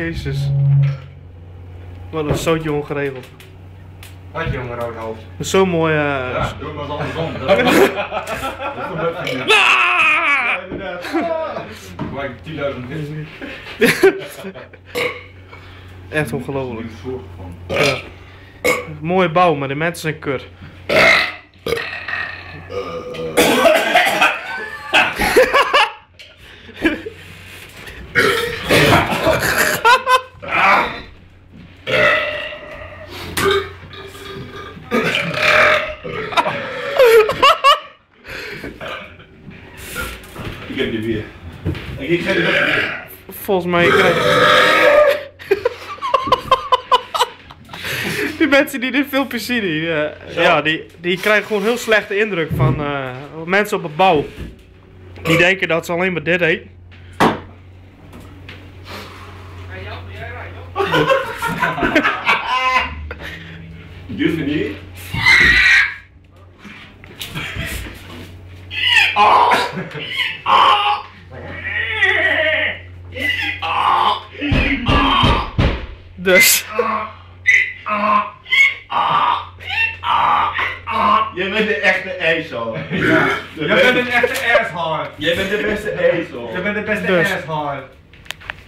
Jezus. Wat een zootje ongeregeld. Wat jongen, rood hoofd. Zo mooi. Ja, doe maar eens andersom. Dat gebeurt niet. Ja, inderdaad. Gelijk 10.000 Echt ongelooflijk. Ja. Mooie bouw, maar de mensen zijn kut. Ik heb die weer. Ik geef het ook weer. Volgens mij krijg die mensen die dit filmpje zien, die krijgen gewoon heel slechte indruk van mensen op het bouw. Die denken dat ze alleen maar dit eten. Durf je niet? Dus. Jij bent de echte ezel. Ja. Jij bent een echte asshole. Jij bent de beste ezel. Jij bent de beste asshole.